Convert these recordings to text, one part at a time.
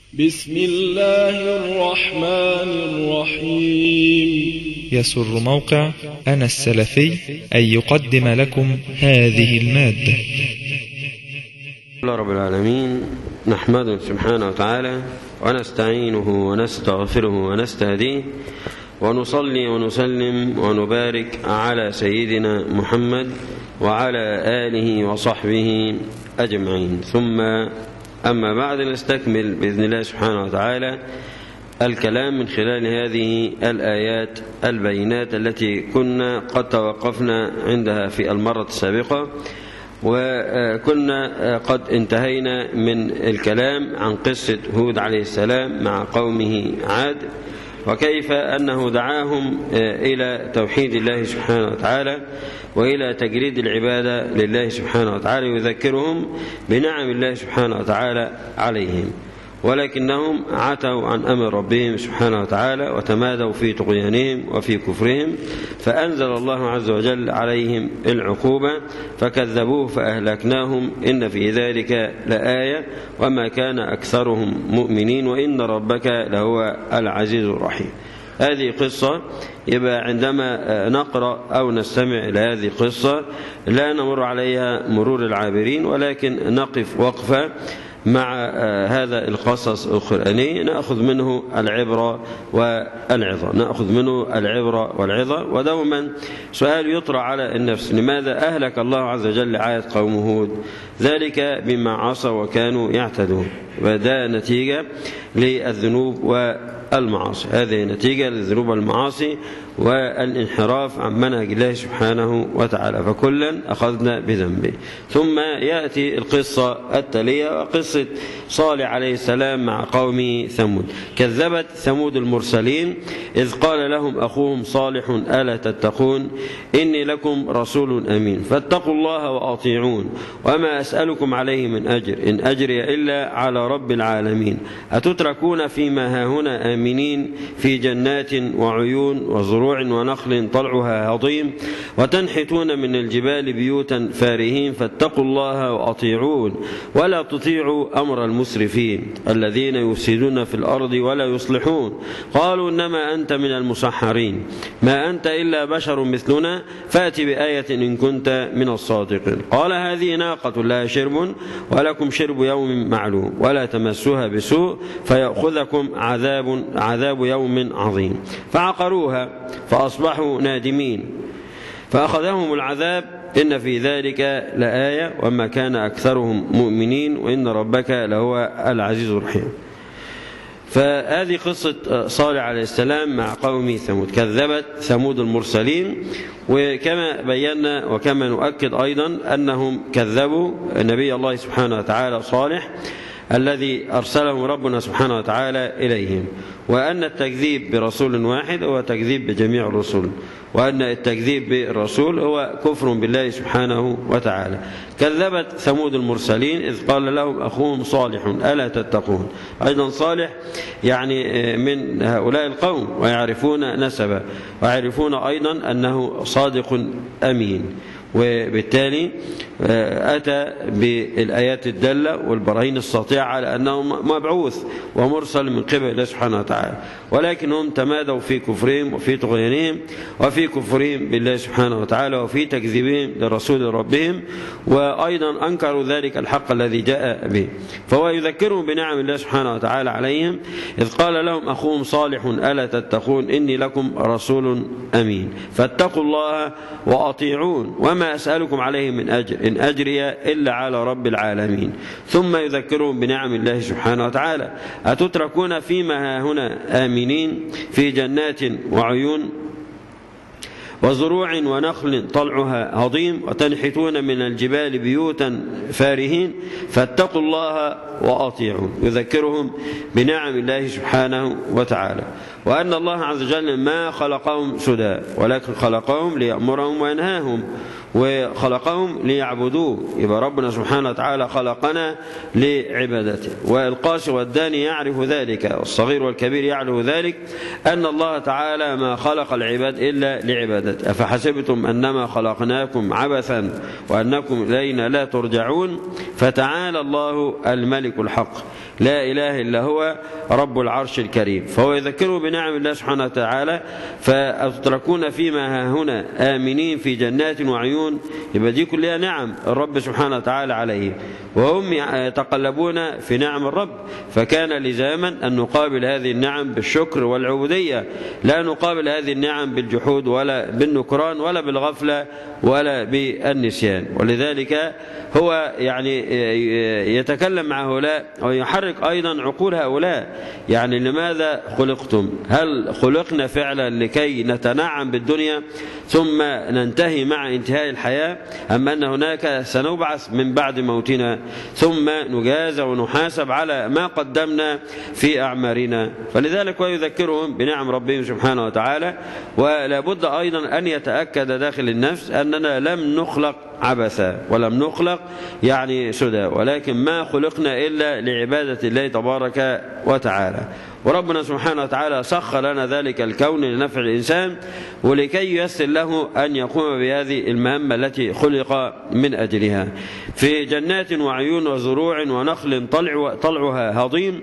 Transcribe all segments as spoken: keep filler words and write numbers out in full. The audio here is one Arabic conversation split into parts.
بسم الله الرحمن الرحيم. يسر موقع أنا السلفي أن يقدم لكم هذه المادة. الله رب العالمين، نحمده سبحانه وتعالى ونستعينه ونستغفره ونستهديه، ونصلي ونسلم ونبارك على سيدنا محمد وعلى آله وصحبه أجمعين. ثم أما بعد، نستكمل بإذن الله سبحانه وتعالى الكلام من خلال هذه الآيات البينات التي كنا قد توقفنا عندها في المرة السابقة، وكنا قد انتهينا من الكلام عن قصة هود عليه السلام مع قومه عاد، وكيف أنه دعاهم إلى توحيد الله سبحانه وتعالى وإلى تجريد العبادة لله سبحانه وتعالى، يذكرهم بنعم الله سبحانه وتعالى عليهم، ولكنهم عتوا عن أمر ربهم سبحانه وتعالى وتمادوا في طغيانهم وفي كفرهم، فأنزل الله عز وجل عليهم العقوبة فكذبوه فأهلكناهم، إن في ذلك لآية وما كان أكثرهم مؤمنين وإن ربك لهو العزيز الرحيم. هذه قصة، يبقى عندما نقرأ أو نستمع إلى هذه القصة لا نمر عليها مرور العابرين، ولكن نقف وقفة مع هذا القصص القرآني نأخذ منه العبرة والعظة نأخذ منه العبرة والعظة. ودوما سؤال يطرح على النفس: لماذا أهلك الله عز وجل عاد قوم هود؟ ذلك بما عصوا وكانوا يعتدون، وده نتيجة للذنوب والمعاصي. هذه نتيجة للذنوب والمعاصي والانحراف عن منهج الله سبحانه وتعالى، فكلا أخذنا بذنبه. ثم يأتي القصة التالية وقصة صالح عليه السلام مع قومه ثمود. كذبت ثمود المرسلين إذ قال لهم أخوهم صالح ألا تتقون إني لكم رسول أمين فاتقوا الله وأطيعون وما أسألكم عليه من أجر إن أجري إلا على رب العالمين أتتركون فيما هاهنا آمنين في جنات وعيون وزروع ونخل طلعها هضيم وتنحتون من الجبال بيوتا فارهين فاتقوا الله وأطيعون ولا تطيعوا أمر المسرفين الذين يفسدون في الأرض ولا يصلحون. قالوا إنما أنت من المسحرين ما أنت إلا بشر مثلنا فأت بآية إن كنت من الصادقين. قال هذه ناقة لها شرب ولكم شرب يوم معلوم ولا تمسوها بسوء فيأخذكم عذاب عذاب يوم عظيم. فعقروها فأصبحوا نادمين فأخذهم العذاب إن في ذلك لآية وما كان أكثرهم مؤمنين وإن ربك لهو العزيز الرحيم. فهذه قصة صالح عليه السلام مع قوم ثمود. كذبت ثمود المرسلين، وكما بينا وكما نؤكد أيضا أنهم كذبوا نبي الله سبحانه وتعالى صالح الذي أرسله ربنا سبحانه وتعالى إليهم، وأن التكذيب برسول واحد هو تكذيب بجميع الرسل، وأن التكذيب بالرسول هو كفر بالله سبحانه وتعالى. كذبت ثمود المرسلين إذ قال لهم أخوهم صالح ألا تتقون. أيضا صالح يعني من هؤلاء القوم ويعرفون نسبه ويعرفون أيضا أنه صادق أمين، وبالتالي أتى بالآيات الدالة والبراهين الساطعة على أنه مبعوث ومرسل من قبل الله سبحانه وتعالى، ولكنهم تمادوا في كفرهم وفي طغيانهم وفي كفرهم بالله سبحانه وتعالى وفي تكذيبهم لرسول ربهم، وأيضا أنكروا ذلك الحق الذي جاء به. فهو يذكرهم بنعم الله سبحانه وتعالى عليهم إذ قال لهم أخوهم صالح ألا تتقون إني لكم رسول أمين فاتقوا الله وأطيعون وما أسألكم عليه من أجر إن أجري إلا على رب العالمين. ثم يذكرهم بنعم الله سبحانه وتعالى أتتركون فيما هاهنا آمنين في جنات وعيون وزروع ونخل طلعها هضيم وتنحتون من الجبال بيوتا فارهين فاتقوا الله وأطيعون. يذكرهم بنعم الله سبحانه وتعالى وأن الله عز وجل ما خلقهم سدى ولكن خلقهم ليأمرهم وينهاهم وخلقهم ليعبدوه. يبقى ربنا سبحانه وتعالى خلقنا لعبادته، والقاسي والداني يعرف ذلك، والصغير والكبير يعرف ذلك، أن الله تعالى ما خلق العباد إلا لعبادته. أفحسبتم أنما خلقناكم عبثا وأنكم إلينا لا ترجعون فتعالى الله الملك الحق لا إله إلا هو رب العرش الكريم. فهو يذكره بنعم الله سبحانه وتعالى، فأتتركون فيما هاهنا آمنين في جنات وعيون، يبقى دي كلها نعم الرب سبحانه وتعالى عليه، وهم يتقلبون في نعم الرب، فكان لزاما أن نقابل هذه النعم بالشكر والعبودية، لا نقابل هذه النعم بالجحود ولا بالنكران ولا بالغفلة ولا بالنسيان. ولذلك هو يعني يتكلم مع هؤلاء ويحرك أيضا عقول هؤلاء، يعني لماذا خلقتم؟ هل خلقنا فعلا لكي نتنعم بالدنيا ثم ننتهي مع انتهاء الحياة، أم أن هناك سنبعث من بعد موتنا ثم نجازى ونحاسب على ما قدمنا في أعمارنا؟ فلذلك ويذكرهم بنعم ربهم سبحانه وتعالى. ولا بد أيضا أن يتأكد داخل النفس أننا لم نخلق عبثا ولم نخلق يعني سدى، ولكن ما خلقنا إلا لعبادة الله تبارك وتعالى. وربنا سبحانه وتعالى سخر لنا ذلك الكون لنفع الإنسان ولكي ييسر له أن يقوم بهذه المهمة التي خلق من أجلها. في جنات وعيون وزروع ونخل طلع طلعها هضيم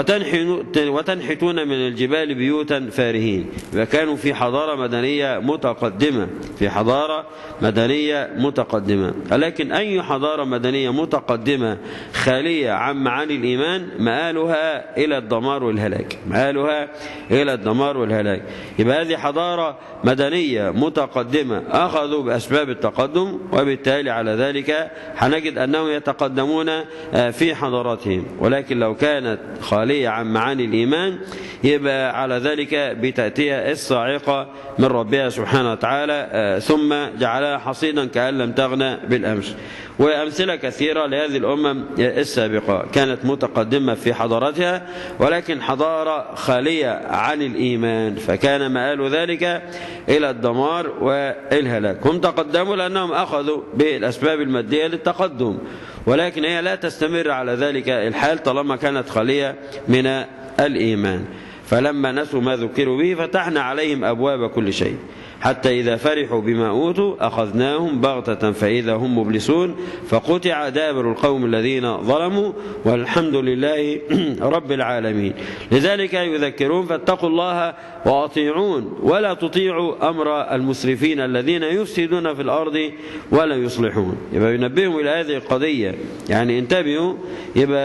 وتنحتون من الجبال بيوتا فارهين. وكانوا في حضارة مدنية متقدمة، في حضارة مدنية متقدمة. لكن أي حضارة مدنية متقدمة خالية عن معاني الإيمان مآلها إلى الدمار والهلاك، مآلها إلى الدمار والهلاك. يبقى هذه حضارة مدنية متقدمة أخذوا بأسباب التقدم، وبالتالي على ذلك هنجد أنهم يتقدمون في حضاراتهم. ولكن لو كانت خالية عن معاني الإيمان يبقى على ذلك بتأتيها الصاعقة من ربها سبحانه وتعالى ثم جعلها حصيدا كأن لم تغنى بالأمس. وأمثلة كثيرة لهذه الأمم السابقة كانت متقدمة في حضارتها ولكن حضارة خالية عن الإيمان، فكان مآل ذلك إلى الدمار والهلاك. هم تقدموا لأنهم أخذوا بالأسباب المادية للتقدم، ولكن هي لا تستمر على ذلك الحال طالما كانت خالية من الإيمان. فلما نسوا ما ذكروا به فتحنا عليهم أبواب كل شيء حتى إذا فرحوا بما أوتوا أخذناهم بغتة فإذا هم مبلسون فقطع دابر القوم الذين ظلموا والحمد لله رب العالمين. لذلك يذكرون فاتقوا الله وأطيعون ولا تطيعوا أمر المسرفين الذين يفسدون في الأرض ولا يصلحون. يبقى ينبههم إلى هذه القضية، يعني انتبهوا، يبقى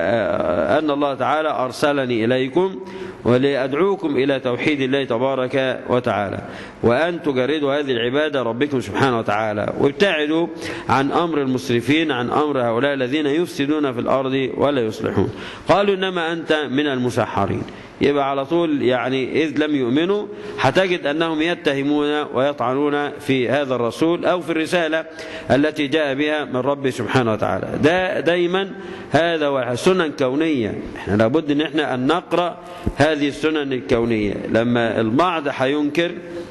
أن الله تعالى أرسلني إليكم ولأدعوكم إلى توحيد الله تبارك وتعالى، وأن تجردوا هذه العبادة ربكم سبحانه وتعالى، وابتعدوا عن أمر المسرفين، عن أمر هؤلاء الذين يفسدون في الأرض ولا يصلحون. قالوا إنما أنت من المسحرين. يبقى على طول يعني إذ لم يؤمنوا هتجد أنهم يتهمون ويطعنون في هذا الرسول أو في الرسالة التي جاء بها من رب سبحانه وتعالى. ده دايما هذا سنن كونية، احنا لابد ان احنا أن نقرأ هذه السنن الكونية. لما البعض هينكر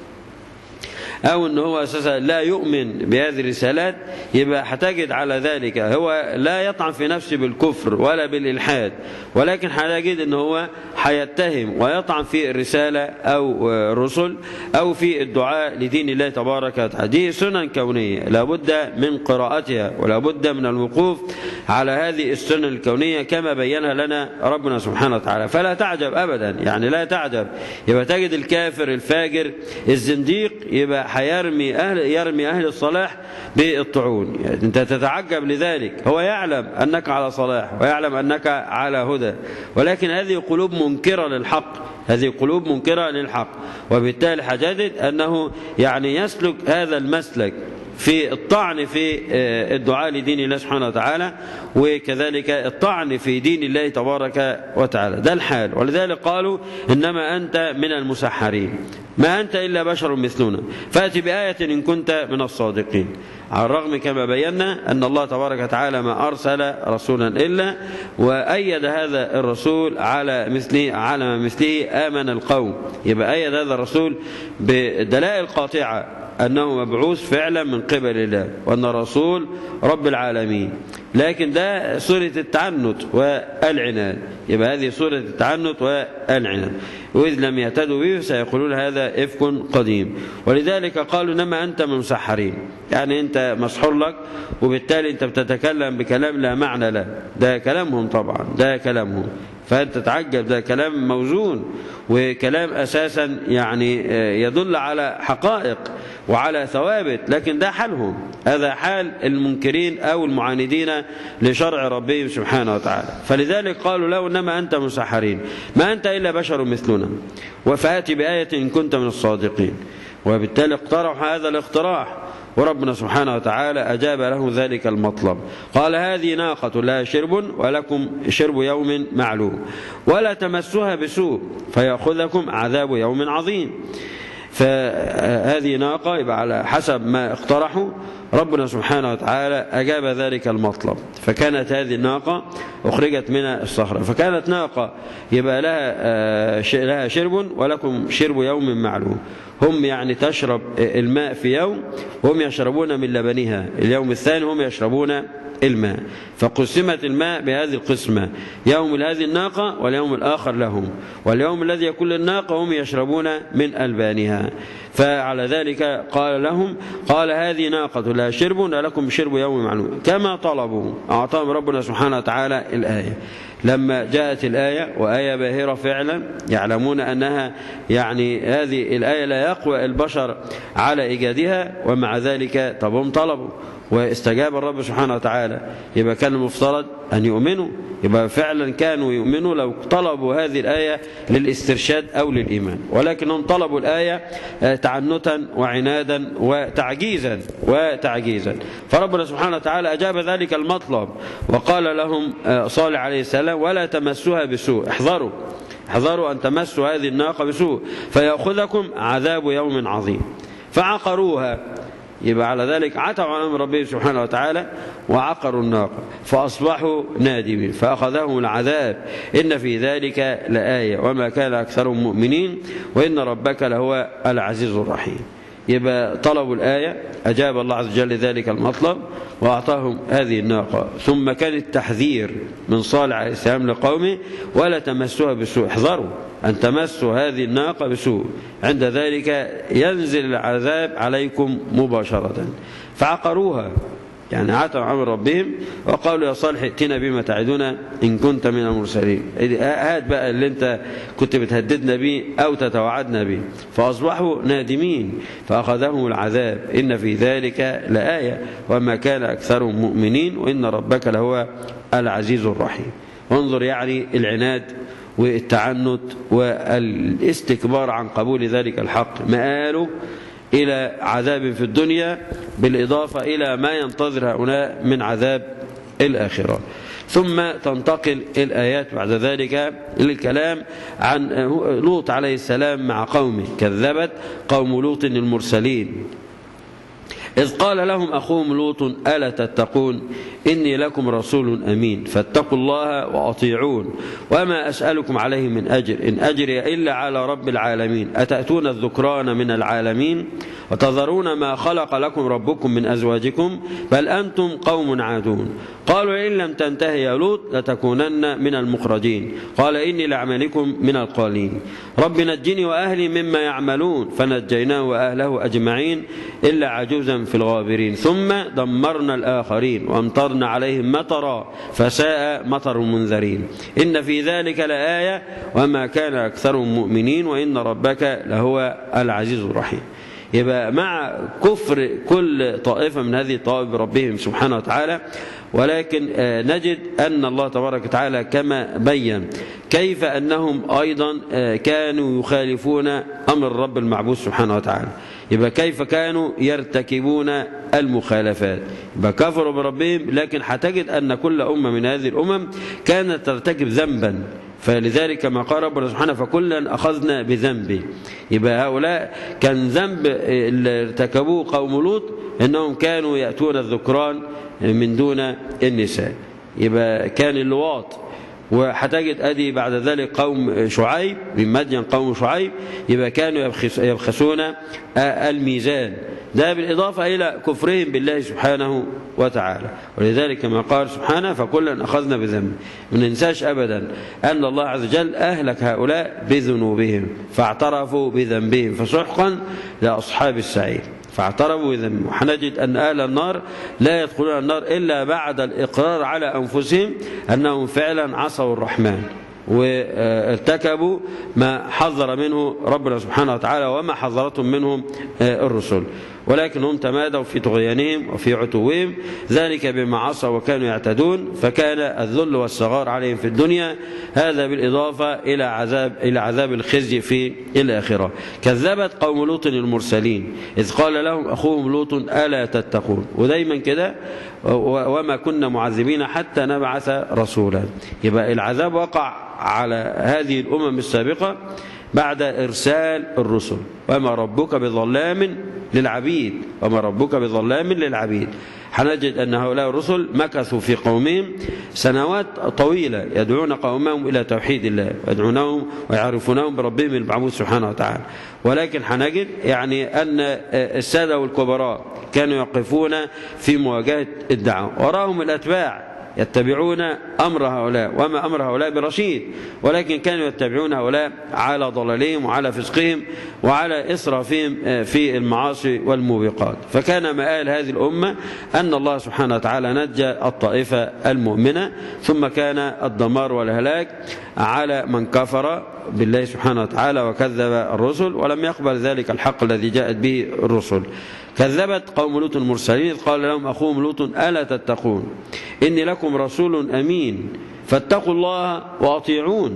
أو أنه هو أساسا لا يؤمن بهذه الرسالات يبقى هتجد على ذلك هو لا يطعن في نفسه بالكفر ولا بالإلحاد، ولكن هتجد أنه هو هيتهم ويطعن في الرسالة أو الرسل أو في الدعاء لدين الله تبارك وتعالى. دي سنن كونية لابد من قراءتها ولابد من الوقوف على هذه السنن الكونية كما بينها لنا ربنا سبحانه وتعالى. فلا تعجب أبدا، يعني لا تعجب. يبقى تجد الكافر الفاجر الزنديق يبقى هيرمي أهل يرمي أهل الصلاح بالطعون، يعني أنت تتعجب لذلك. هو يعلم أنك على صلاح ويعلم أنك على هدى، ولكن هذه قلوب منكرة للحق، هذه قلوب منكرة للحق، وبالتالي هتجد أنه يعني يسلك هذا المسلك في الطعن في الدعاء لدين الله سبحانه وتعالى، وكذلك الطعن في دين الله تبارك وتعالى. ده الحال. ولذلك قالوا إنما أنت من المسحرين، ما أنت إلا بشر مثلنا فأتي بآية إن كنت من الصادقين. على الرغم كما بينا أن الله تبارك وتعالى ما أرسل رسولا إلا وأيد هذا الرسول على مثله على مثله آمن القوم. يبقى أيد هذا الرسول بدلائل قاطعة أنه مبعوث فعلا من قبل الله وأن رسول رب العالمين. لكن ده صورة التعنت والعناد، يبقى هذه صورة التعنت والعناد، وإذ لم يهتدوا به سيقولون هذا إفك قديم. ولذلك قالوا إنما أنت من مسحرين، يعني أنت مسحور لك وبالتالي أنت بتتكلم بكلام لا معنى له. ده كلامهم طبعا، ده كلامهم، فأنت تتعجب، ده كلام موزون وكلام أساسا يعني يدل على حقائق وعلى ثوابت، لكن ده حالهم، هذا حال المنكرين أو المعاندين لشرع ربهم سبحانه وتعالى. فلذلك قالوا له إنما أنت مسحرين، ما أنت إلا بشر مثلنا وفأتي بآية إن كنت من الصادقين. وبالتالي اقترحوا هذا الاقتراح، وربنا سبحانه وتعالى أجاب له ذلك المطلب، قال هذه ناقة لها شرب ولكم شرب يوم معلوم ولا تمسوها بسوء فيأخذكم عذاب يوم عظيم. فهذه ناقة يبقى على حسب ما اقترحوا ربنا سبحانه وتعالى أجاب ذلك المطلب، فكانت هذه الناقة أخرجت من الصخرة، فكانت ناقة يبقى لها لها شرب ولكم شرب يوم معلوم، هم يعني تشرب الماء في يوم وهم يشربون من لبنها، اليوم الثاني هم يشربون الماء، فقسمت الماء بهذه القسمة، يوم لهذه الناقة واليوم الآخر لهم، واليوم الذي يكون للناقة هم يشربون من ألبانها. فعلى ذلك قال لهم قال هذه ناقة لها شرب ولكم شرب يوم معلوم كما طلبوا. أعطاهم ربنا سبحانه وتعالى الآية. لما جاءت الآية وآية باهرة فعلا يعلمون أنها يعني هذه الآية لا يقوى البشر على إيجادها، ومع ذلك طب هم طلبوا واستجاب الرب سبحانه وتعالى، يبقى كان المفترض أن يؤمنوا، يبقى فعلا كانوا يؤمنوا لو طلبوا هذه الآية للاسترشاد أو للإيمان، ولكنهم طلبوا الآية تعنتا وعنادا وتعجيزا وتعجيزا. فربنا سبحانه وتعالى أجاب ذلك المطلب وقال لهم صالح عليه السلام ولا تمسوها بسوء، احذروا احذروا أن تمسوا هذه الناقة بسوء فيأخذكم عذاب يوم عظيم. فعقروها، يبقى على ذلك عتوا عن أمر ربهم سبحانه وتعالى وعقروا الناقة فأصبحوا نادمين فأخذهم العذاب إن في ذلك لآية وما كان أكثرهم مؤمنين وإن ربك لهو العزيز الرحيم. يبقى طلبوا الآية، أجاب الله عز وجل ذلك المطلب وأعطاهم هذه الناقة. ثم كان التحذير من صالح عليه السلام لقومه ولا تمسوها بسوء، احذروا أن تمسوا هذه الناقة بسوء، عند ذلك ينزل العذاب عليكم مباشرة. فعقروها، يعني عتوا عن ربهم وقالوا يا صالح ائتنا بما تعدنا إن كنت من المرسلين، هات بقى اللي انت كنت بتهددنا به أو تتوعدنا به. فأصبحوا نادمين فأخذهم العذاب إن في ذلك لآية وما كان أكثرهم مؤمنين وإن ربك لهو العزيز الرحيم. وانظر يعني العناد والتعنت والاستكبار عن قبول ذلك الحق مآله إلى عذاب في الدنيا بالإضافة إلى ما ينتظر هؤلاء من عذاب الآخرة. ثم تنتقل الآيات بعد ذلك للكلام عن لوط عليه السلام مع قومه. كذبت قوم لوط المرسلين إذ قال لهم أخوهم لوط ألا تتقون إني لكم رسول أمين فاتقوا الله وأطيعون وما أسألكم عليه من أجر إن أجري إلا على رب العالمين أتأتون الذكران من العالمين وتذرون ما خلق لكم ربكم من أزواجكم بل أنتم قوم عادون قالوا إن لم تنتهي يا لوط لتكونن من المخرجين قال إني لعملكم من القالين رب نجني وأهلي مما يعملون فنجيناه وأهله أجمعين إلا عجوزا في الغابرين ثم دمرنا الآخرين وأمطرنا عليهم مطرا فساء مطر المنذرين إن في ذلك لآية وما كان أكثرهم مؤمنين وإن ربك لهو العزيز الرحيم. يبقى مع كفر كل طائفة من هذه الطوائف بربهم سبحانه وتعالى، ولكن نجد أن الله تبارك وتعالى كما بين كيف أنهم أيضا كانوا يخالفون أمر الرب المعبود سبحانه وتعالى. يبقى كيف كانوا يرتكبون المخالفات، يبقى كفروا بربهم، لكن هتجد أن كل أمة من هذه الأمم كانت ترتكب ذنبا، فلذلك ما قال ربنا سبحانه فكلا أخذنا بذنبه. يبقى هؤلاء كان ذنب اللي ارتكبوه قوم لوط أنهم كانوا يأتون الذكران من دون النساء، يبقى كان اللواط وهتجد أدي بعد ذلك قوم شعيب من مدين، قوم شعيب يبقى كانوا يبخسون الميزان، ده بالإضافة إلى كفرهم بالله سبحانه وتعالى. ولذلك كما قال سبحانه فكلا أخذنا بذنب. ما ننساش أبدا أن الله عز وجل أهلك هؤلاء بذنوبهم فاعترفوا بذنبهم فسحقا لأصحاب السعير، فاعترفوا بذنبهم. وحنجد أن أهل النار لا يدخلون النار إلا بعد الإقرار على أنفسهم أنهم فعلا عصوا الرحمن وارتكبوا ما حذر منه ربنا سبحانه وتعالى وما حذرتهم منهم الرسل، ولكن هم تمادوا في طغيانهم وفي عتوهم، ذلك بما عصوا وكانوا يعتدون، فكان الذل والصغار عليهم في الدنيا، هذا بالإضافة إلى عذاب إلى عذاب الخزي في الآخرة. كذبت قوم لوط المرسلين إذ قال لهم أخوهم لوط ألا تتقون، ودايما كده وما كنا معذبين حتى نبعث رسولا. يبقى العذاب وقع على هذه الأمم السابقة بعد إرسال الرسل، وما ربك بظلام للعبيد، وما ربك بظلام للعبيد. حنجد أن هؤلاء الرسل مكثوا في قومهم سنوات طويلة يدعون قومهم إلى توحيد الله، يدعونهم ويعرفونهم بربهم المعبود سبحانه وتعالى، ولكن حنجد يعني أن السادة والكبراء كانوا يقفون في مواجهة الدعوة، وراهم الأتباع يتبعون أمر هؤلاء، وما أمر هؤلاء برشيد، ولكن كانوا يتبعون هؤلاء على ضلالهم وعلى فسقهم وعلى إسرافهم في المعاصي والموبقات. فكان مآل هذه الأمة أن الله سبحانه وتعالى نجى الطائفة المؤمنة، ثم كان الدمار والهلاك على من كفر بالله سبحانه وتعالى وكذب الرسل ولم يقبل ذلك الحق الذي جاءت به الرسل. كذبت قوم لوط المرسلين قال لهم أخوهم لوط ألا تتقون إني لكم رسول أمين فاتقوا الله وأطيعون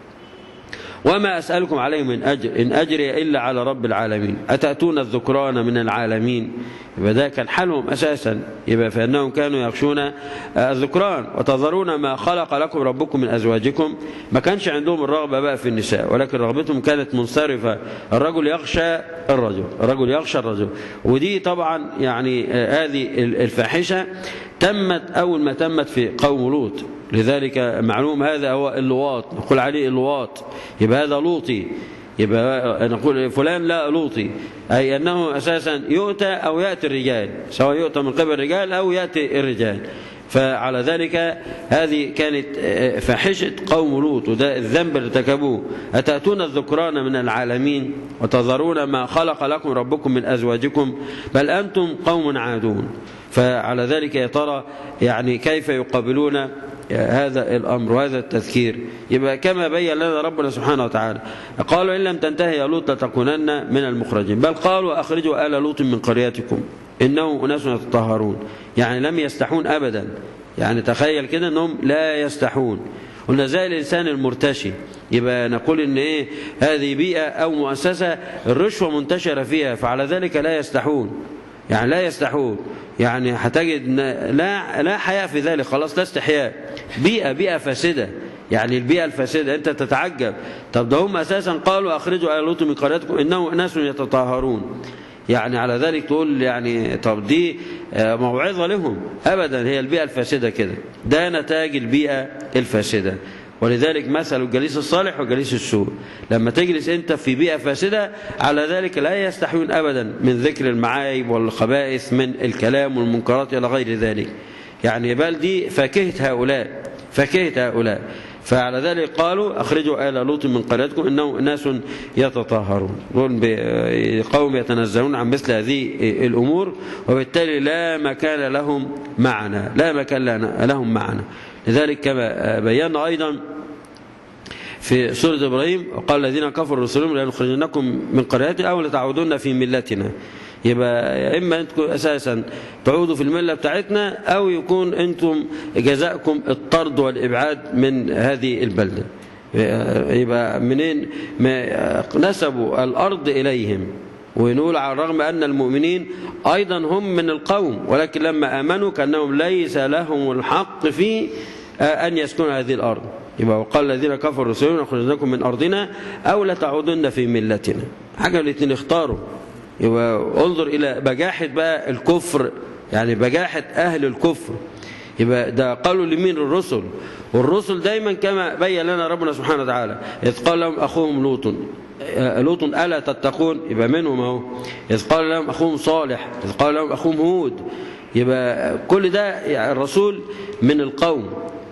وما أسألكم عليه من أجر إن أجري إلا على رب العالمين أتأتون الذكران من العالمين. يبقى ده كان حالهم أساسا، يبقى فإنهم كانوا يخشون الذكران وتذرون ما خلق لكم ربكم من أزواجكم. ما كانش عندهم الرغبة بقى في النساء، ولكن رغبتهم كانت منصرفة، الرجل يخشى الرجل الرجل يخشى الرجل. ودي طبعا يعني هذه الفاحشة تمت أول ما تمت في قوم لوط، لذلك معلوم هذا هو اللواط، نقول عليه اللواط، يبقى هذا لوطي، يبقى نقول فلان لا لوطي، أي أنه أساسا يؤتى أو يأتي الرجال، سواء يؤتى من قبل الرجال أو يأتي الرجال. فعلى ذلك هذه كانت فاحشة قوم لوط، وده الذنب اللي ارتكبوه. أتأتون الذكران من العالمين وتذرون ما خلق لكم ربكم من أزواجكم بل أنتم قوم عادون. فعلى ذلك يا ترى يعني كيف يقابلون هذا الأمر وهذا التذكير؟ يبقى كما بين لنا ربنا سبحانه وتعالى قالوا إن لم تنتهي يا لوط لتكونن من المخرجين، بل قالوا أخرجوا آل لوط من قريتكم إنهم أناس يتطهرون، يعني لم يستحون أبدا. يعني تخيل كده أنهم لا يستحون. قلنا زي الإنسان المرتشي، يبقى نقول إن إيه هذه بيئة أو مؤسسة الرشوة منتشرة فيها، فعلى ذلك لا يستحون، يعني لا يستحون، يعني هتجد لا لا حياء في ذلك، خلاص لا استحياء. بيئة بيئة فاسدة، يعني البيئة الفاسدة أنت تتعجب. طب ده هم أساسا قالوا أخرجوا آل لوط من قريتكم إنهم أناس يتطهرون، يعني على ذلك تقول يعني طب دي موعظة لهم؟ أبدا، هي البيئة الفاسدة كده، ده نتاج البيئة الفاسدة. ولذلك مثل الجليس الصالح والجليس السوء، لما تجلس أنت في بيئة فاسدة على ذلك لا يستحيون أبدا من ذكر المعايب والخبائث من الكلام والمنكرات إلى غير ذلك، يعني بل دي فاكهة هؤلاء فاكهة هؤلاء. فعلى ذلك قالوا أخرجوا آل لوط من قريتكم إنهم ناس يتطهرون، قوم يتنزلون عن مثل هذه الأمور، وبالتالي لا مكان لهم معنا لا مكان لهم معنا. لذلك كما بينا أيضا في سورة إبراهيم وقال الذين كفروا رسلهم لنخرجنكم من قريتنا أو لتعودون في ملتنا. يبقى إما أنتم أساسا تعودوا في الملة بتاعتنا أو يكون أنتم جزاءكم الطرد والإبعاد من هذه البلدة. يبقى منين ما نسبوا الأرض إليهم، ونقول على الرغم أن المؤمنين أيضا هم من القوم، ولكن لما آمنوا كأنهم ليس لهم الحق في أن يسكنوا هذه الأرض. يبقى وقال الذين كفروا رسلهم نخرجنكم من أرضنا أو لتعودن في ملتنا، حاجة الاثنين اختاروا. يبقى انظر إلى بجاحة بقى الكفر، يعني بجاحة أهل الكفر. يبقى ده قالوا لمين؟ الرسل. والرسل دايما كما بين لنا ربنا سبحانه وتعالى إذ قال لهم أخوهم لوط لوط ألا تتقون، يبقى منهم اهو. إذ قال لهم أخوهم صالح، إذ قال لهم أخوهم هود، يبقى كل ده يعني الرسول من القوم،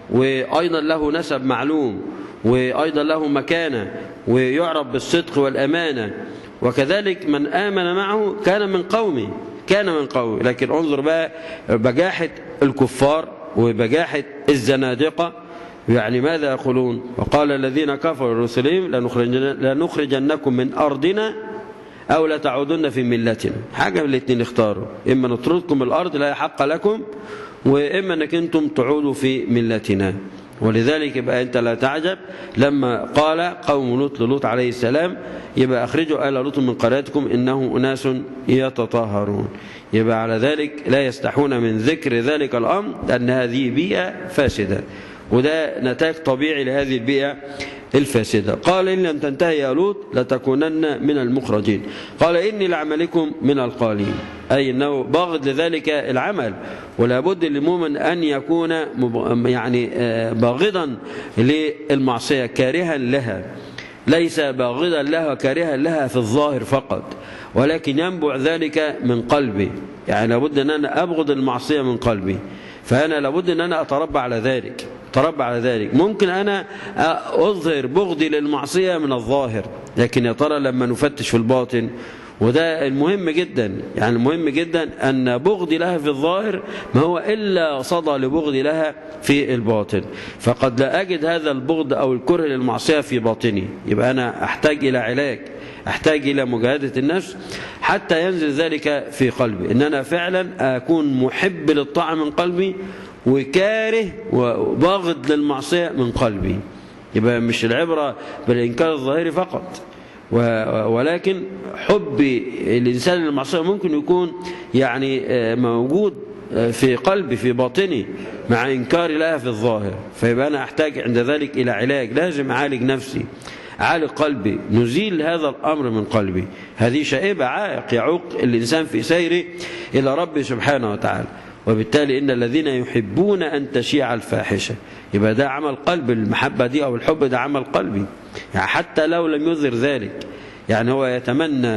وأيضا له نسب معلوم، وأيضا له مكانة، ويعرف بالصدق والأمانة. وكذلك من آمن معه كان من قومه كان من قومه لكن انظر بقى بجاحة الكفار وبجاحة الزنادقة، يعني ماذا يقولون؟ وقال الذين كفروا لرسلهم لنخرجنكم من أرضنا أو لتعودن في ملتنا. حاجة من الاثنين اختاروا، إما نطردكم الأرض لا حق لكم، وإما أنك أنتم تعودوا في ملتنا. ولذلك يبقى أنت لا تعجب لما قال قوم لوط للوط عليه السلام يبقى أخرجوا آل لوط من قريتكم إنه أناس يتطهرون. يبقى على ذلك لا يستحون من ذكر ذلك الأمر لأن هذه بيئة فاسدة، وده نتاج طبيعي لهذه البيئة الفاسدة. قال إن لم تنتهي يا لوط لتكونن من المخرجين. قال إني لعملكم من القالين، أي أنه باغض لذلك العمل، ولا بد للمؤمن أن يكون يعني باغضا للمعصية كارها لها، ليس باغضا لها كارها لها في الظاهر فقط، ولكن ينبع ذلك من قلبي. يعني لابد أن أنا أبغض المعصية من قلبي، فأنا لابد أن أنا أتربى على ذلك تربى على ذلك. ممكن أنا أظهر بغضي للمعصية من الظاهر، لكن يا ترى لما نفتش في الباطن، وده المهم جدا، يعني المهم جدا أن بغضي لها في الظاهر ما هو إلا صدى لبغضي لها في الباطن، فقد لا أجد هذا البغض أو الكره للمعصية في باطني. يبقى أنا أحتاج إلى علاج، أحتاج إلى مجاهدة النفس حتى ينزل ذلك في قلبي، إن أنا فعلا أكون محب للطاعة من قلبي وكاره وباغض للمعصية من قلبي. يبقى مش العبرة بالإنكار الظاهري فقط، ولكن حب الإنسان للمعصية ممكن يكون يعني موجود في قلبي في باطني مع إنكار لها في الظاهر. فيبقى أنا أحتاج عند ذلك إلى علاج، لازم أعالج نفسي، أعالج قلبي، نزيل هذا الأمر من قلبي. هذه شائبة عائق يعوق الإنسان في سيره إلى ربه سبحانه وتعالى. وبالتالي إن الذين يحبون أن تشيع الفاحشة، يبقى ده عمل قلب، المحبة دي أو الحب ده عمل قلبي، يعني حتى لو لم يظهر ذلك. يعني هو يتمنى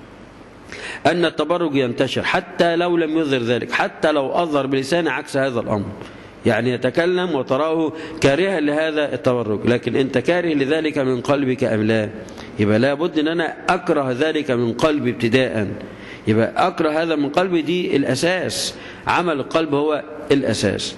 أن التبرج ينتشر حتى لو لم يظهر ذلك، حتى لو أظهر بلسانه عكس هذا الأمر، يعني يتكلم وتراه كارها لهذا التبرج، لكن أنت كاره لذلك من قلبك أم لا؟ يبقى لا بد أن أنا أكره ذلك من قلبي ابتداءً. يبقى أكره هذا من قلبي، دي الأساس، عمل القلب هو الأساس.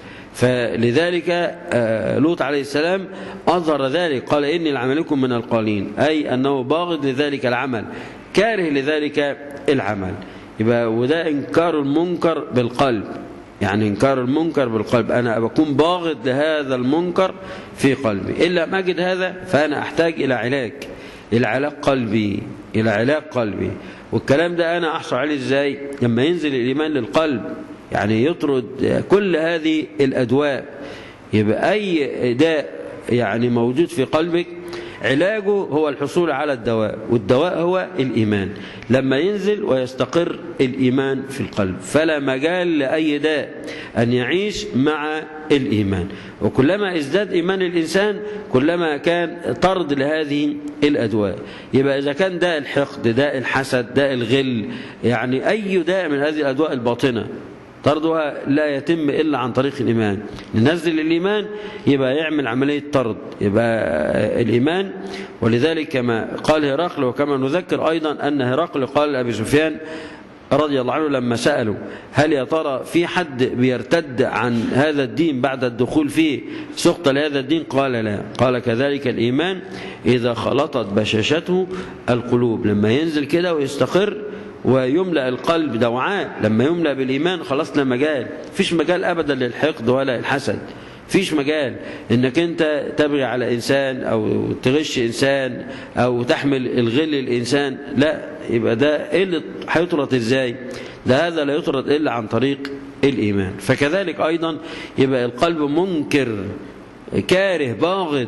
فلذلك لوط عليه السلام أظهر ذلك، قال إني لعملكم من القالين، أي أنه باغض لذلك العمل، كاره لذلك العمل. يبقى وده إنكار المنكر بالقلب، يعني إنكار المنكر بالقلب، أنا بكون باغض لهذا المنكر في قلبي. إلا ما أجد هذا فأنا أحتاج إلى علاج، إلى علاج قلبي، إلى علاج قلبي. والكلام ده أنا أحصل عليه إزاي؟ لما ينزل الإيمان للقلب، يعني يطرد كل هذه الأدواء. يبقى أي داء يعني موجود في قلبك علاجه هو الحصول على الدواء، والدواء هو الإيمان. لما ينزل ويستقر الإيمان في القلب فلا مجال لأي داء أن يعيش مع الإيمان. وكلما ازداد إيمان الإنسان كلما كان طرد لهذه الأدواء. يبقى إذا كان داء الحقد، داء الحسد، داء الغل، يعني أي داء من هذه الأدواء الباطنة طردها لا يتم إلا عن طريق الإيمان. ننزل الإيمان يبقى يعمل عملية طرد، يبقى الإيمان. ولذلك كما قال هرقل، وكما نذكر أيضا أن هرقل قال لأبي سفيان رضي الله عنه لما سألوا هل يا ترى في حد بيرتد عن هذا الدين بعد الدخول فيه سقط لهذا الدين؟ قال لا. قال كذلك الإيمان إذا خلطت بشاشته القلوب، لما ينزل كده ويستقر ويملأ القلب دوعاء، لما يملأ بالإيمان خلاص لا مجال، فيش مجال أبدا للحقد ولا الحسد، فيش مجال انك انت تبغي على انسان او تغش انسان او تحمل الغل الانسان، لا. يبقى ده ايه اللي هيطرد ازاي؟ ده هذا لا يطرد الا عن طريق الايمان. فكذلك ايضا يبقى القلب منكر كاره باغض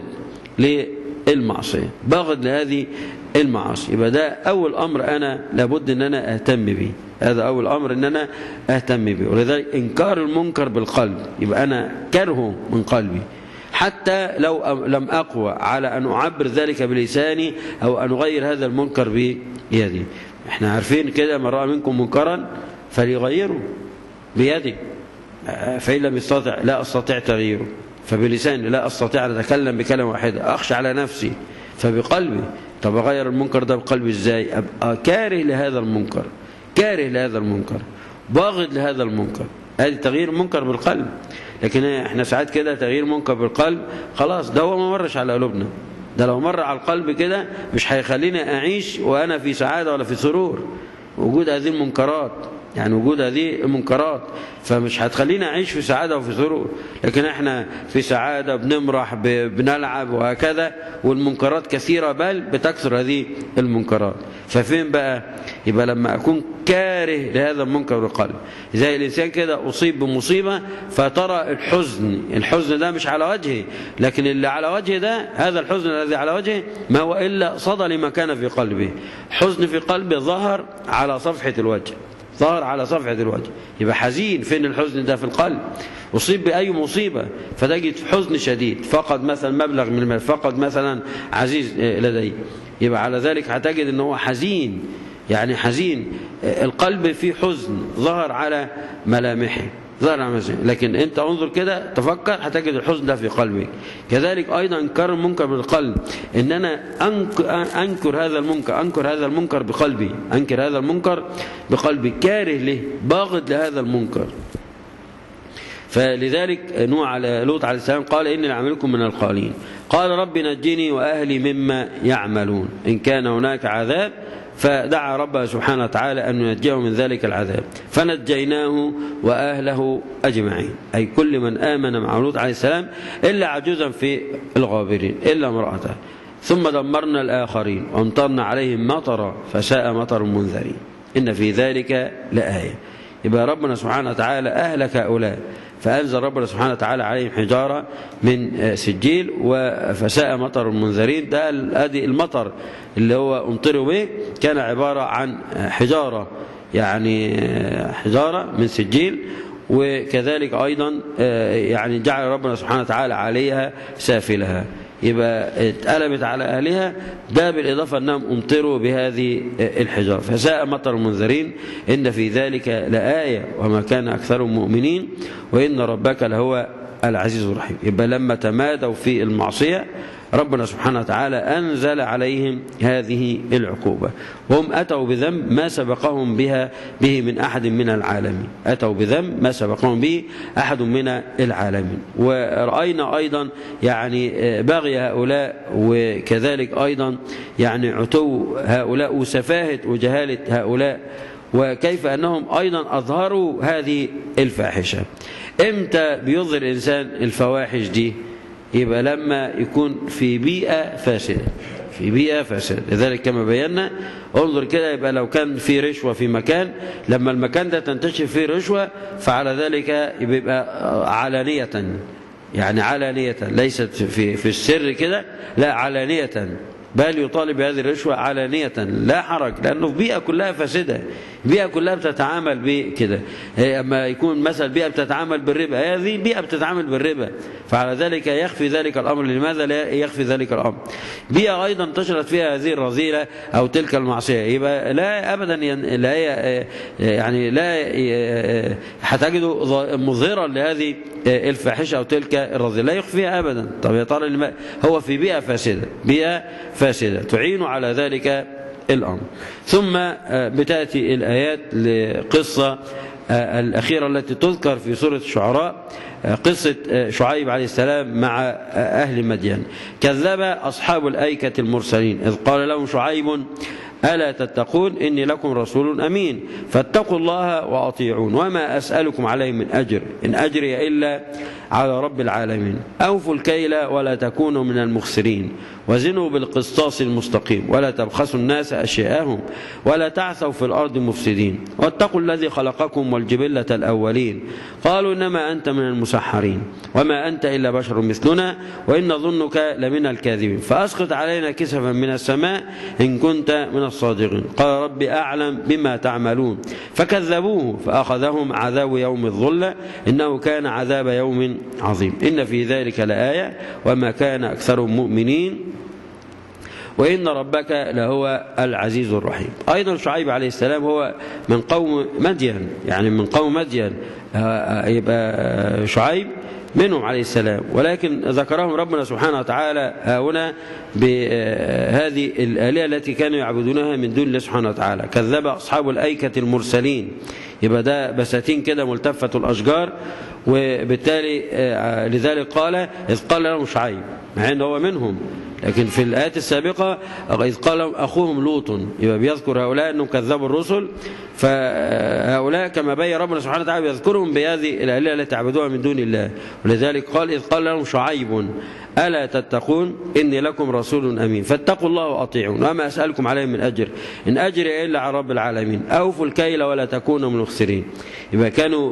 للمعصيه، باغض لهذه المعاصي. يبقى ده اول امر انا لابد ان انا اهتم به. هذا أول أمر إن أنا أهتم به. ولذلك إنكار المنكر بالقلب، يبقى أنا كرهه من قلبي حتى لو لم أقوى على أن أعبر ذلك بلساني أو أن أغير هذا المنكر بيدي. احنا عارفين كده، من رأى منكم منكرا فليغيره بيدي، فإن لم يستطع لا أستطيع تغييره، فبلساني لا أستطيع أن أتكلم بكلمة واحدة، أخشى على نفسي، فبقلبي. طب أغير المنكر ده بقلبي إزاي؟ أبقى كاره لهذا المنكر، كاره لهذا المنكر، باغض لهذا المنكر. هذه تغيير منكر بالقلب. لكن احنا ساعات كده تغيير منكر بالقلب خلاص ده هو ما مرش على قلوبنا، ده لو مر على القلب كده مش هيخليني أعيش وأنا في سعادة ولا في سرور. وجود هذه المنكرات، يعني وجود هذه المنكرات فمش هتخلينا أعيش في سعادة وفي سرور. لكن احنا في سعادة، بنمرح، بنلعب وهكذا، والمنكرات كثيرة بل بتكثر هذه المنكرات. ففين بقى؟ يبقى لما أكون كاره لهذا المنكر بالقلب، زي الإنسان كده أصيب بمصيبة فترى الحزن، الحزن ده مش على وجهه، لكن اللي على وجهه ده، هذا الحزن الذي على وجهه ما هو إلا صدى لما كان في قلبه. حزن في قلبه ظهر على صفحة الوجه، ظهر على صفحة الوجه، يبقى حزين. فين الحزن ده؟ في القلب. أصيب بأي مصيبة فتجد حزن شديد، فقد مثلا مبلغ من المال، فقد مثلا عزيز لديه، يبقى على ذلك هتجد أنه حزين، يعني حزين، القلب فيه حزن ظهر على ملامحه، ظهر على ملامحه. لكن أنت انظر كده، تفكر، هتجد الحزن ده في قلبك. كذلك أيضا انكار المنكر بالقلب، إن أنا أنكر هذا المنكر، أنكر هذا المنكر بقلبي، أنكر هذا المنكر بقلبي، كاره له، باغض لهذا المنكر. فلذلك نوح على لوط عليه السلام قال إني لعملكم من القالين، قال رب نجني وأهلي مما يعملون إن كان هناك عذاب، فدعا ربه سبحانه وتعالى أن ينجيه من ذلك العذاب، فنجيناه وأهله أجمعين، أي كل من آمن مع لوط عليه السلام إلا عجوزا في الغابرين إلا امرأته، ثم دمرنا الآخرين وامطرنا عليهم مطرا فساء مطر المنذرين إن في ذلك لآية. يبقى ربنا سبحانه وتعالى أهلك هؤلاء، فأنزل ربنا سبحانه وتعالى عليهم حجارة من سجيل، وفساء مطر المنذرين. ده ادي المطر اللي هو امطروا به كان عبارة عن حجارة، يعني حجارة من سجيل، وكذلك أيضا يعني جعل ربنا سبحانه وتعالى عليها سافلها، يبقى اتقلبت على أهلها، ده بالإضافة أنهم امطروا بهذه الحجارة. فساء مطر المنذرين إن في ذلك لآية وما كان أكثرهم مؤمنين وإن ربك لهو العزيز الرحيم. يبقى لما تمادوا في المعصية ربنا سبحانه وتعالى أنزل عليهم هذه العقوبة، وهم أتوا بذنب ما سبقهم بها به من أحد من العالمين، أتوا بذنب ما سبقهم به أحد من العالمين. ورأينا أيضا يعني بغي هؤلاء، وكذلك أيضا يعني عتو هؤلاء وسفاهة وجهالة هؤلاء، وكيف أنهم أيضا أظهروا هذه الفاحشة. إمتى بيظهر الإنسان الفواحش دي؟ يبقى لما يكون في بيئة فاسدة، في بيئة فاسدة. لذلك كما بينا انظر كده، يبقى لو كان في رشوة في مكان، لما المكان ده تنتشر فيه رشوة فعلى ذلك يبقى علانية، يعني علانية، ليست في في السر كده، لا علانية، بل يطالب بهذه الرشوة علانية لا حرج، لأنه في بيئة كلها فاسدة، بيئة كلها بتتعامل بكده. أما يكون مثلا بيئة بتتعامل بالربا، هذه بيئة بتتعامل بالربا، فعلى ذلك يخفي ذلك الأمر. لماذا لا يخفي ذلك الأمر؟ بيئة أيضا انتشرت فيها هذه الرذيلة أو تلك المعصية، يبقى لا أبدا لا يعني لا هتجده مظهرا لهذه الفاحشة أو تلك الرذيلة، لا يخفيها أبدا. طب يا ترى هو في بيئة فاسدة، بيئة فاسدة تعين على ذلك الأمر. ثم بتأتي الآيات لقصة الأخيرة التي تذكر في سورة الشعراء، قصة شعيب عليه السلام مع أهل مدين. كذب أصحاب الأيكة المرسلين إذ قال لهم شعيب ألا تتقون إني لكم رسول أمين فاتقوا الله وأطيعون وما أسألكم عليه من أجر إن أجري إلا على رب العالمين أوفوا الكيل ولا تكونوا من المخسرين وزنوا بالقسطاس المستقيم ولا تبخسوا الناس أشياءهم ولا تعثوا في الأرض مفسدين واتقوا الذي خلقكم والجبلة الأولين قالوا إنما أنت من المسحرين وما أنت إلا بشر مثلنا وإن ظنك لمن الكاذبين فأسقط علينا كسفا من السماء إن كنت من الصادقين قال رب أعلم بما تعملون فكذبوه فأخذهم عذاب يوم الظلة إنه كان عذاب يوم عظيم إن في ذلك لآية وما كان أكثرهم مؤمنين وإن ربك لهو العزيز الرحيم. أيضا شعيب عليه السلام هو من قوم مدين، يعني من قوم مدين يبقى شعيب منهم عليه السلام، ولكن ذكرهم ربنا سبحانه وتعالى هنا بهذه الآلهة التي كانوا يعبدونها من دون الله سبحانه وتعالى. كذب أصحاب الأيكة المرسلين، يبقى ده بساتين كده ملتفة الأشجار، وبالتالي لذلك قال إذ قال لهم شعيب، مع أنه هو منهم، لكن في الآيات السابقة إذ قال لهم أخوهم لوط، يبقى بيذكر هؤلاء أنهم كذبوا الرسل، فهؤلاء كما بين ربنا سبحانه وتعالى يذكرهم بهذه الآلهة التي تعبدوها من دون الله. ولذلك قال إذ قال لهم شعيب ألا تتقون إني لكم رسول أمين فاتقوا الله وأطيعون وما أسألكم عليه من أجر إن أجري إلا على رب العالمين أوفوا الكيل ولا تكونوا من المخسرين. يبقى كانوا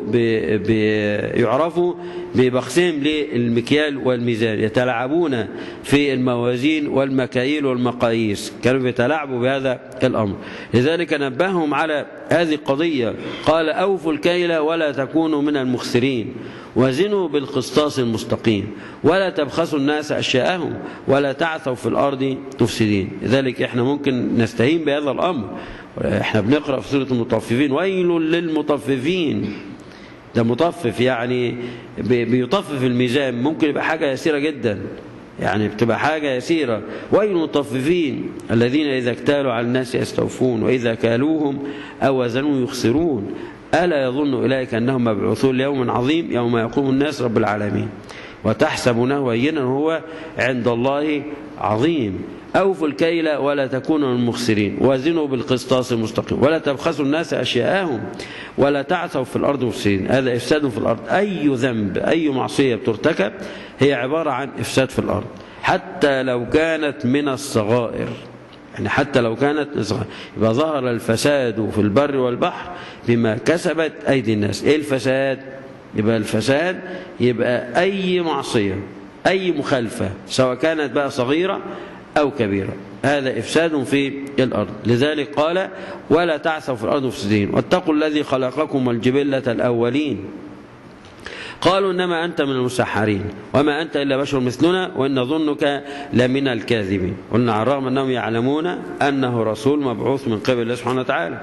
بيعرفوا ببخسهم للمكيال والميزان، يتلاعبون في الموازين والمكاييل والمقاييس، كانوا بيتلاعبوا بهذا الأمر. لذلك نبههم على هذه القضية، قال أوفوا الكيل ولا تكونوا من المخسرين وزنوا بالقسطاس المستقيم ولا تبخسوا الناس أشياءهم ولا تعثوا في الأرض مفسدين. لذلك احنا ممكن نستهين بهذا الأمر، احنا بنقرأ في سورة المطففين ويل للمطففين، ده مطفف يعني بيطفف الميزان، ممكن يبقى حاجة يسيرة جدا، يعني بتبقى حاجة يسيرة. ويل للمطففين الذين إذا اكتالوا على الناس يستوفون وإذا كالوهم أو وزنوا يخسرون ألا يظن أولئك أنهم مبعوثون ليوم عظيم يوم يقوم الناس رب العالمين وتحسبونه هينا هو عند الله عظيم. أوفوا الكيل ولا تكونوا من المخسرين وزنوا بالقسطاس المستقيم ولا تبخسوا الناس أشياءهم ولا تعثوا في الأرض مفسدين. هذا إفساد في الأرض، أي ذنب أي معصية بترتكب هي عبارة عن إفساد في الأرض، حتى لو كانت من الصغائر، يعني حتى لو كانت صغيرة. يبقى ظهر الفساد في البر والبحر بما كسبت أيدي الناس. إيه الفساد؟ يبقى الفساد يبقى أي معصية أي مخالفة سواء كانت بقى صغيرة أو كبيرة، هذا إفساد في الأرض. لذلك قال ولا تعثوا في الأرض مفسدين واتقوا الذي خلقكم والجبلة الأولين قالوا إنما أنت من المسحرين وما أنت إلا بشر مثلنا وإن ظنك لمن الكاذبين. قلنا على الرغم أنهم يعلمون أنه رسول مبعوث من قبل الله سبحانه وتعالى،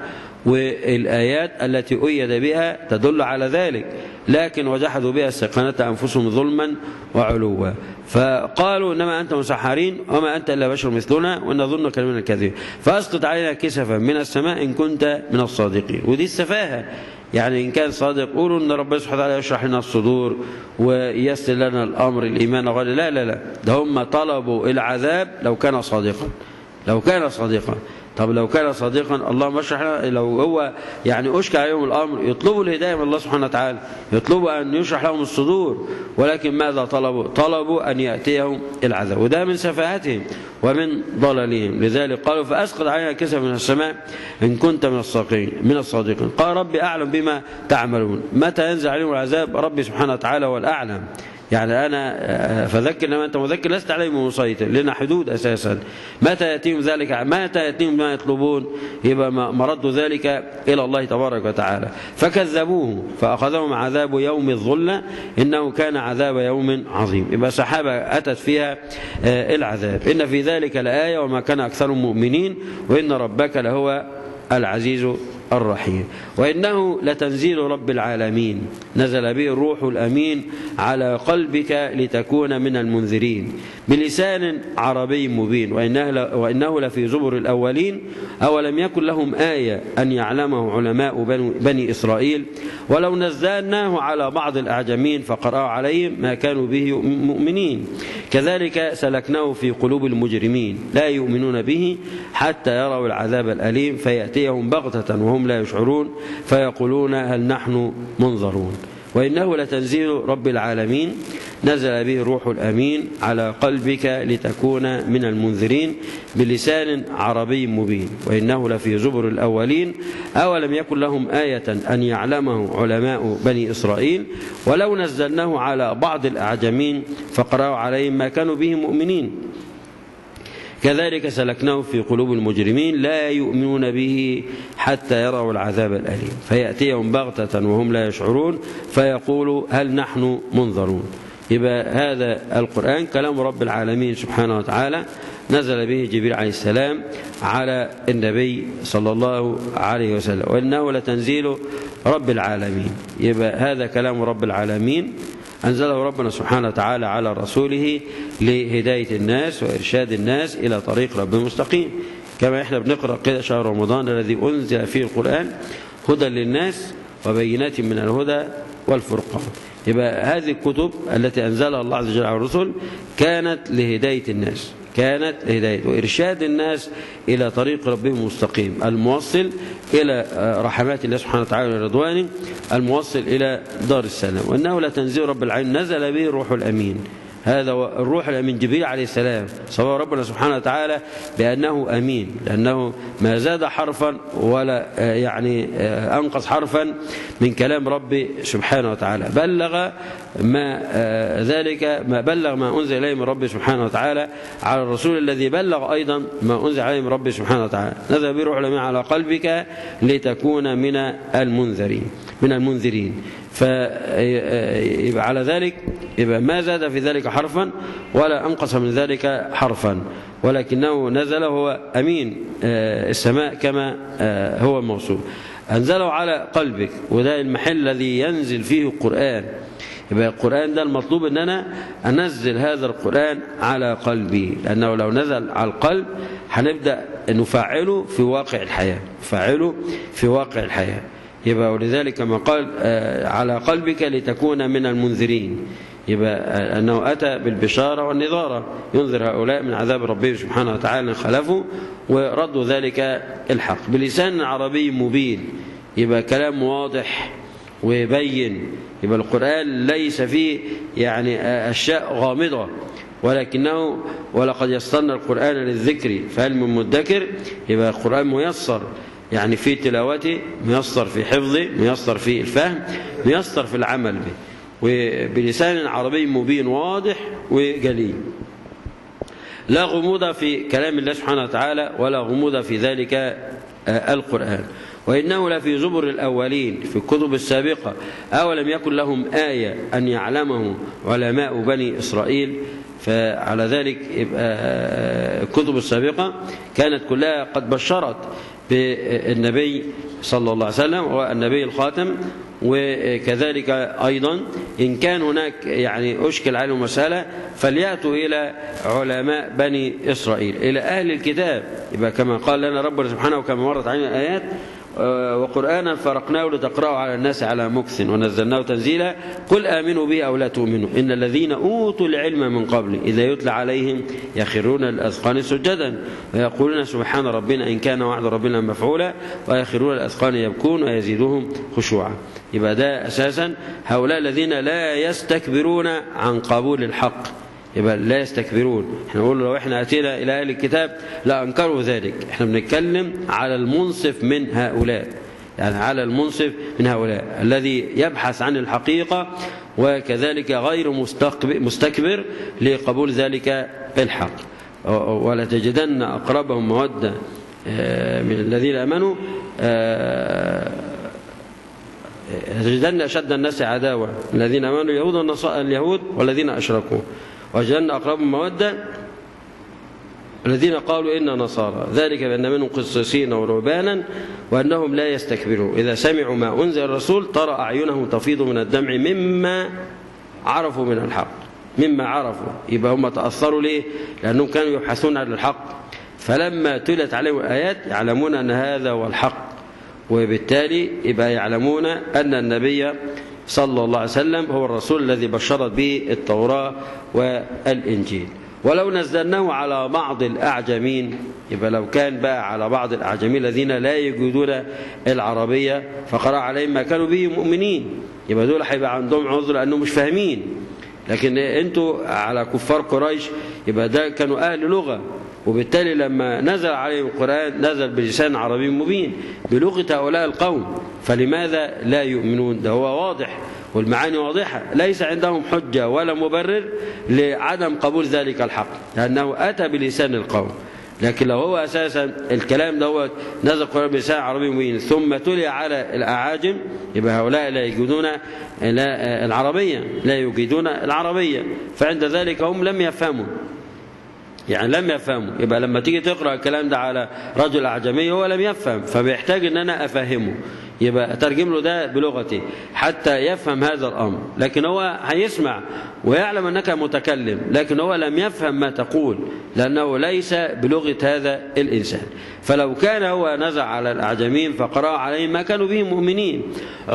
والآيات التي أيد بها تدل على ذلك، لكن وجحدوا بها استيقنت أنفسهم ظلما وعلوا فقالوا إنما أنت مسحرين وما أنت إلا بشر مثلنا وإن ظنك لمن الكاذبين فأسقط علينا كسفا من السماء إن كنت من الصادقين. ودي السفاهة، يعني إن كان صادق قولوا إن ربنا سبحانه وتعالى يشرح لنا الصدور ويسر لنا الأمر الإيمان غير. لا لا لا، ده هم طلبوا العذاب لو كان صادقا، لو كان صادقا. طب لو كان صادقا اللهم اشرح لنا، لو هو يعني أشكى عليهم الأمر يطلبوا الهداية من الله سبحانه وتعالى، يطلبوا أن يشرح لهم الصدور، ولكن ماذا طلبوا؟ طلبوا أن يأتيهم العذاب، وده من سفاهتهم ومن ضلالهم. لذلك قالوا فأسقط علينا كسفا من السماء إن كنت من الصادقين من الصادقين قال ربي أعلم بما تعملون. متى ينزل عليهم العذاب؟ ربي سبحانه وتعالى هو الأعلم. يعني أنا فذكر لما أنت مذكر لست عليهم مسيطر، لنا حدود أساسا. متى يأتيهم ذلك؟ متى يأتيهم ما يطلبون؟ يبقى مرد ذلك إلى الله تبارك وتعالى. فكذبوه فأخذهم عذاب يوم الظلة إنه كان عذاب يوم عظيم. يبقى سحابة أتت فيها العذاب. إن في ذلك لآية وما كان أكثر مؤمنين وإن ربك لهو العزيز الرحيم. وإنه لتنزيل رب العالمين نزل به الروح الأمين على قلبك لتكون من المنذرين بلسان عربي مبين وإنه لفي زبر الأولين أولم يكن لهم آية أن يعلمه علماء بني إسرائيل ولو نزلناه على بعض الأعجمين فقرأوا عليهم ما كانوا به مؤمنين كذلك سلكناه في قلوب المجرمين لا يؤمنون به حتى يروا العذاب الأليم فيأتيهم بغتة وهم لا يشعرون فيقولون هل نحن منظرون. وإنه لتنزيل رب العالمين نزل به الروح الأمين على قلبك لتكون من المنذرين بلسان عربي مبين وإنه لفي زبر الأولين أولم يكن لهم آية أن يعلمه علماء بني إسرائيل ولو نزلناه على بعض الأعجمين فقرأوا عليهم ما كانوا به مؤمنين كذلك سلكناه في قلوب المجرمين لا يؤمنون به حتى يروا العذاب الأليم فيأتيهم بغتة وهم لا يشعرون فيقولوا هل نحن منظرون. يبقى هذا القرآن كلام رب العالمين سبحانه وتعالى نزل به جبريل عليه السلام على النبي صلى الله عليه وسلم وإنه لتنزيل رب العالمين. يبقى هذا كلام رب العالمين أنزله ربنا سبحانه وتعالى على رسوله لهداية الناس وإرشاد الناس إلى طريق رب المستقيم كما إحنا بنقرأ كده شهر رمضان الذي أنزل فيه القرآن هدى للناس وبينات من الهدى والفرقان. يبقى هذه الكتب التي أنزلها الله عز وجل على الرسل كانت لهداية الناس كانت لهداية وإرشاد الناس إلى طريق ربهم المستقيم الموصل إلى رحمات الله سبحانه وتعالى ورضوانه الموصل إلى دار السلام وإنه لتنزيل رب العالمين نزل به الروح الأمين. هذا الروح الأمين جبريل عليه السلام صفه ربنا سبحانه وتعالى بأنه أمين لأنه ما زاد حرفا ولا يعني أنقص حرفا من كلام ربي سبحانه وتعالى بلغ ما ذلك ما بلغ ما أنزل إليه من ربي سبحانه وتعالى على الرسول الذي بلغ أيضا ما أنزل إليه من ربي سبحانه وتعالى نزل به الروح الأمين على قلبك لتكون من المنذرين من المنذرين فيبقى على ذلك يبقى ما زاد في ذلك حرفا ولا أنقص من ذلك حرفا ولكنه نزل هو أمين السماء كما هو موصوف أنزله على قلبك وده المحل الذي ينزل فيه القرآن. يبقى القرآن ده المطلوب أن أنا أنزل هذا القرآن على قلبي لأنه لو نزل على القلب هنبدأ نفعله في واقع الحياة نفعله في واقع الحياة. يبقى ولذلك كما قال على قلبك لتكون من المنذرين يبقى أنه أتى بالبشارة والنذارة ينذر هؤلاء من عذاب ربهم سبحانه وتعالى خلفوا وردوا ذلك الحق بلسان عربي مبين. يبقى كلام واضح ويبين. يبقى القرآن ليس فيه يعني أشياء غامضة ولكنه ولقد يسرنا القرآن للذكر فهل من مدكر. يبقى القرآن ميسر يعني في تلاوته ميسر في حفظه ميسر في الفهم ميسر في العمل به وبلسان عربي مبين واضح وجلي لا غموض في كلام الله سبحانه وتعالى ولا غموض في ذلك القرآن. وإنه لفي زبر الأولين في الكتب السابقة أولم يكن لهم آية أن يعلمه علماء بني إسرائيل. فعلى ذلك يبقى الكتب السابقة كانت كلها قد بشرت بالنبي صلى الله عليه وسلم والنبي الخاتم وكذلك أيضا إن كان هناك يعني أشكل عليهم مسألة فليأتوا إلى علماء بني إسرائيل إلى أهل الكتاب. يبقى كما قال لنا ربنا سبحانه وكما مرت علينا الآيات وقرآنا فرقناه لتقرأه على الناس على مكث ونزلناه تنزيلا قل آمنوا به أو لا تؤمنوا إن الذين أوتوا العلم من قبل إذا يتلى عليهم يخرون الأذقان سجدا ويقولون سبحان ربنا إن كان وعد ربنا مفعولا ويخرون الأذقان يبكون ويزيدهم خشوعا. يبقى ده أساسا هؤلاء الذين لا يستكبرون عن قبول الحق يبقى لا يستكبرون. احنا نقول لو احنا أتينا إلى أهل الكتاب لا أنكروا ذلك. احنا بنتكلم على المنصف من هؤلاء يعني على المنصف من هؤلاء الذي يبحث عن الحقيقة وكذلك غير مستكبر لقبول ذلك الحق. ولا تجدن أقربهم مودة من الذين آمنوا تجدن أشد الناس عداوة الذين آمنوا اليهود والنصارى اليهود والذين أشركوا وجعلن أقربهم مودة الذين قالوا إنا نصارى ذلك بأن منهم قسيسين ورهبانا وأنهم لا يستكبرون إذا سمعوا ما أنزل الرسول ترى أعينهم تفيض من الدمع مما عرفوا من الحق مما عرفوا. يبقى هم تأثروا ليه؟ لأنهم كانوا يبحثون عن الحق فلما تلت عليهم الآيات يعلمون أن هذا هو الحق وبالتالي يبقى يعلمون أن النبي صلى الله عليه وسلم هو الرسول الذي بشرت به التوراة والإنجيل. ولو نزلناه على بعض الأعجمين يبقى لو كان بقى على بعض الأعجمين الذين لا يجودون العربية فقرأ عليهم ما كانوا به مؤمنين يبقى دول هيبقى عندهم عذر لأنهم مش فاهمين لكن انتوا على كفار قريش يبقى ده كانوا أهل لغة، وبالتالي لما نزل عليهم القرآن نزل بلسان عربي مبين بلغة هؤلاء القوم، فلماذا لا يؤمنون؟ ده هو واضح والمعاني واضحة، ليس عندهم حجة ولا مبرر لعدم قبول ذلك الحق لأنه أتى بلسان القوم. لكن لو هو أساسا الكلام ده نزل القرآن بلسان عربي مبين ثم تلي على الأعاجم يبقى هؤلاء لا يجدون العربية لا يجدون العربية فعند ذلك هم لم يفهموا، يعني لم يفهموا. يبقى لما تيجي تقرأ الكلام ده على رجل أعجمي هو لم يفهم، فبيحتاج أن أنا أفهمه، يبقى أترجم له ده بلغتي حتى يفهم هذا الأمر. لكن هو هيسمع ويعلم أنك متكلم، لكن هو لم يفهم ما تقول لأنه ليس بلغة هذا الإنسان. فلو كان هو نزع على الأعجمين فقرأ عليهم ما كانوا به مؤمنين،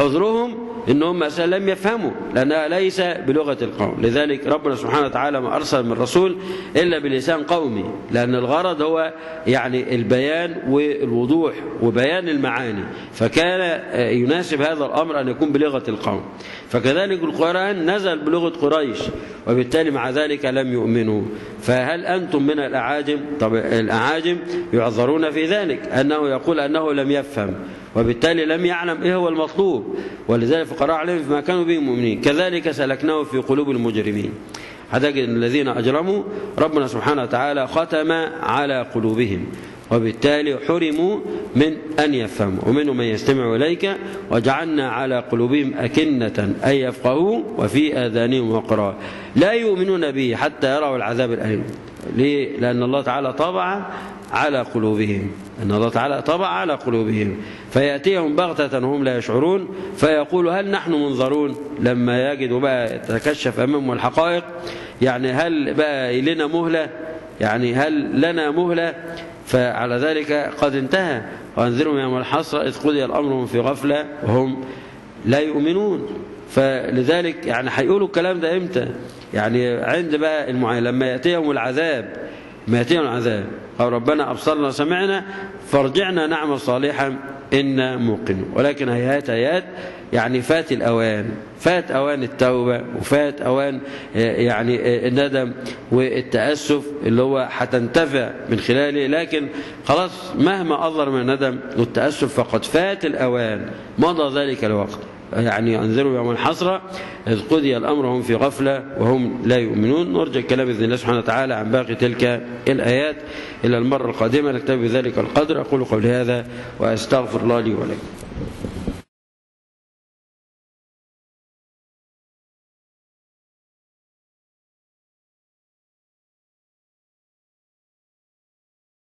عذرهم إنهم مثلا لم يفهموا لأنها ليس بلغة القوم. لذلك ربنا سبحانه وتعالى ما أرسل من رسول إلا بلسان قومي، لأن الغرض هو يعني البيان والوضوح وبيان المعاني، فكان يناسب هذا الأمر أن يكون بلغة القوم. فكذلك القرآن نزل بلغة قريش وبالتالي مع ذلك لم يؤمنوا. فهل أنتم من الأعاجم؟ طب الأعاجم يعذرون في ذلك أنه يقول أنه لم يفهم وبالتالي لم يعلم إيه هو المطلوب، ولذلك فقرأ عليهم فيما كانوا به مؤمنين. كذلك سلكناه في قلوب المجرمين، حتى الذين أجرموا ربنا سبحانه وتعالى ختم على قلوبهم وبالتالي حرموا من أن يفهموا. ومنهم من يستمع إليك وجعلنا على قلوبهم أكنة أن يفقهوا وفي آذانهم وقرا لا يؤمنون به حتى يروا العذاب الأليم. ليه؟ لأن الله تعالى طبع على قلوبهم، أن الله تعالى طبع على قلوبهم فيأتيهم بغتة وهم لا يشعرون فيقول هل نحن منظرون؟ لما يجدوا بقى تتكشف أمامهم الحقائق، يعني هل بقى لنا مهلة؟ يعني هل لنا مهلة؟ فعلى ذلك قد انتهى. وأنذرهم يوم الحسرة إذ قضي الأمر في غفلة وهم لا يؤمنون. فلذلك يعني هيقولوا الكلام ده إمتى؟ يعني عند بقى المعين لما يأتيهم العذاب، ما يأتيهم العذاب أو ربنا أبصرنا وسمعنا فارجعنا نعمل صالحا إنا موقنون. ولكن هيهات هيهات يعني فات الأوان، فات أوان التوبة وفات أوان يعني الندم والتأسف اللي هو هتنتفع من خلاله. لكن خلاص مهما أظهر من الندم والتأسف فقد فات الأوان، مضى ذلك الوقت. يعني أنذروا يوم الحسرة إذ قضي الأمر هم في غفلة وهم لا يؤمنون. نرجع الكلام بإذن الله سبحانه وتعالى عن باقي تلك الآيات إلى المرة القادمة. نكتفي بذلك القدر. أقول قولي هذا وأستغفر الله لي ولكم.